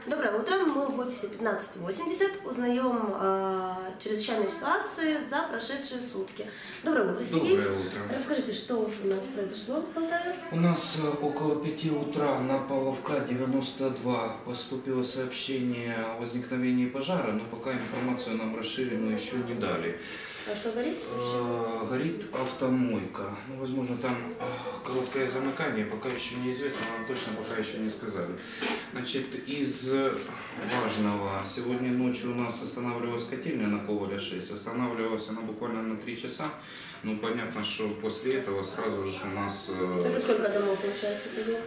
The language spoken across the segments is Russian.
Доброе утро. Мы в офисе 1580 узнаем чрезвычайные ситуации за прошедшие сутки. Доброе утро, Сергей. Доброе утро. Расскажите, что у нас произошло в Полтаве? У нас около 5 утра на Павловка 92 поступило сообщение о возникновении пожара, но пока информацию нам расширенную еще не дали. А что горит? Горит автомойка. Ну, возможно, там короткое замыкание, пока еще неизвестно, нам точно пока еще не сказали. Значит, из важного, сегодня ночью у нас останавливалась котельня на Коваля 6, останавливалась она буквально на 3 часа. Ну, понятно, что после этого сразу же у нас... Это сколько домов получается?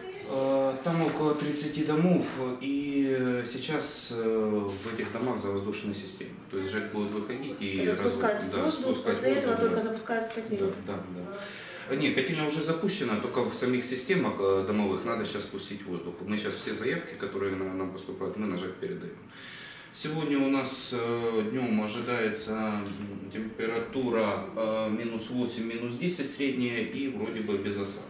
Там около 30 домов, и сейчас в этих домах завоздушенные системы. То есть ЖЭК будет выходить и спускать воздух, после этого только запускается котельня. Да. Нет, котельня уже запущена, только в самих системах домовых надо сейчас спустить воздух. Мы сейчас все заявки, которые нам поступают, мы на ЖЭК передаем. Сегодня у нас днем ожидается температура минус 8, минус 10 средняя и вроде бы без осадков.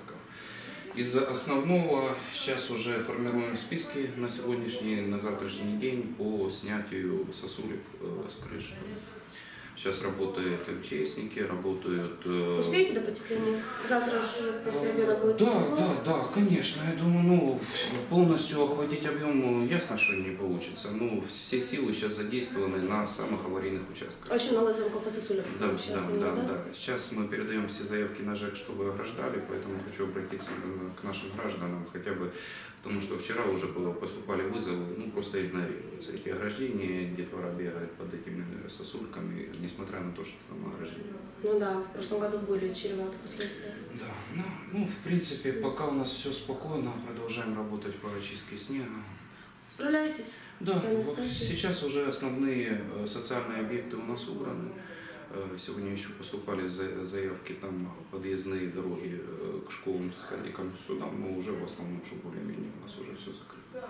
Из основного сейчас уже формируем списки на сегодняшний, на завтрашний день по снятию сосулек с крыши. Сейчас работают МЧСники, работают... Успеете до потепления? Завтра же после обеда будет тепло? Да, конечно. Я думаю, полностью охватить объем ясно, что не получится. Ну, все силы сейчас задействованы на самых аварийных участках. А еще новая звонка по сосулям. Да. Сейчас мы передаем все заявки на ЖЭК, чтобы ограждали, поэтому хочу обратиться к нашим гражданам хотя бы, потому что вчера уже поступали вызовы, ну просто игнорируются эти ограждения, детвора бегает под этими сосульками, несмотря на то, что там ограждение. Ну да, в прошлом году были чреваты последствия. Да, ну в принципе, пока у нас все спокойно, продолжаем работать по очистке снега. Справляетесь? Да, сейчас уже основные социальные объекты у нас убраны. Сегодня еще поступали заявки, там подъездные дороги к школам, садикам, судам, но уже в основном, что более-менее у нас уже все закрыто.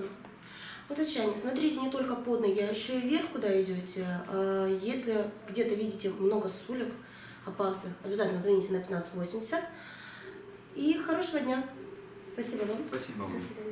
Вот, Татьяна, смотрите не только под ноги, а еще и вверх, куда идете. Если где-то видите много сосулек опасных, обязательно звоните на 1580. И хорошего дня. Спасибо вам. Спасибо вам. До свидания.